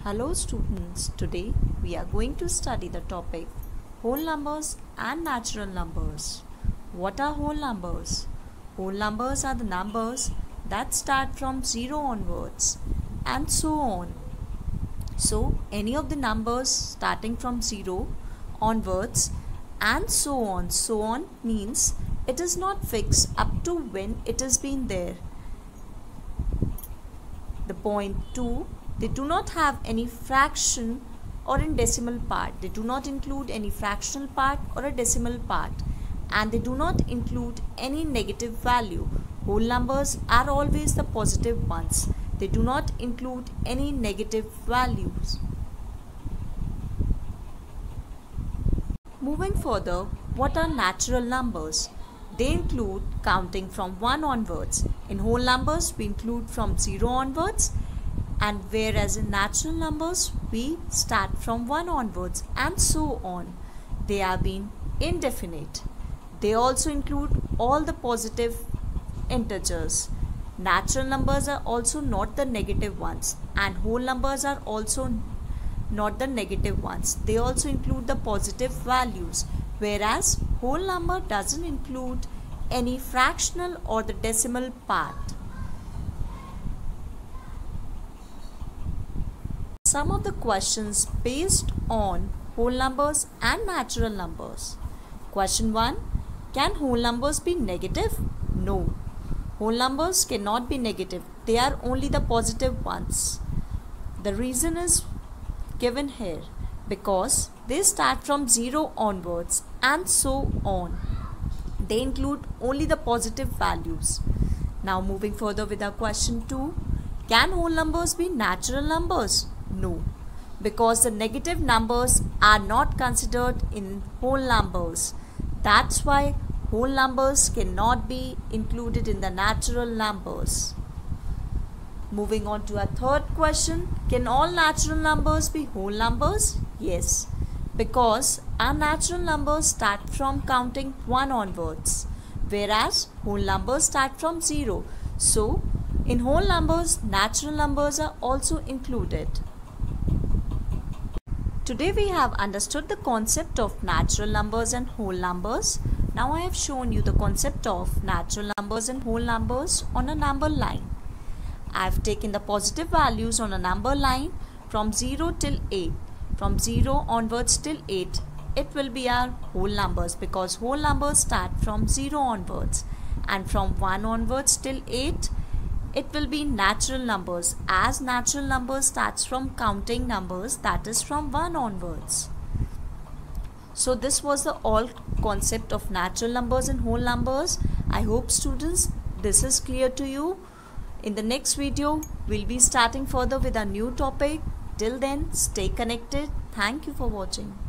Hello students, today we are going to study the topic whole numbers and natural numbers. What are whole numbers? Whole numbers are the numbers that start from 0 onwards and so on. So any of the numbers starting from 0 onwards and so on. So on means it is not fixed up to when it has been there. The point 2, they do not have any fraction or in decimal part. They do not include any fractional part or a decimal part, and they do not include any negative value. Whole numbers are always the positive ones. They do not include any negative values. Moving further, what are natural numbers? They include counting from 1 onwards. In whole numbers, we include from 0 onwards, and whereas in natural numbers, we start from 1 onwards and so on. They are being indefinite. They also include all the positive integers. Natural numbers are also not the negative ones, and whole numbers are also not the negative ones. They also include the positive values, whereas whole number doesn't include any fractional or the decimal part. Some of the questions based on whole numbers and natural numbers. Question 1. Can whole numbers be negative? No. Whole numbers cannot be negative. They are only the positive ones. The reason is given here because they start from 0 onwards and so on. They include only the positive values. Now moving further with our question 2. Can whole numbers be natural numbers? No, because the negative numbers are not considered in whole numbers. That's why whole numbers cannot be included in the natural numbers. Moving on to our third question. Can all natural numbers be whole numbers? Yes, because our natural numbers start from counting 1 onwards, whereas whole numbers start from 0. So, in whole numbers, natural numbers are also included. Today we have understood the concept of natural numbers and whole numbers. Now I have shown you the concept of natural numbers and whole numbers on a number line. I have taken the positive values on a number line from 0 till 8. From 0 onwards till 8, it will be our whole numbers because whole numbers start from 0 onwards. And from 1 onwards till 8, it will be natural numbers, as natural numbers starts from counting numbers, that is from 1 onwards. So this was the all concept of natural numbers and whole numbers. I hope students this is clear to you. In the next video, we'll be starting further with a new topic. Till then, stay connected. Thank you for watching.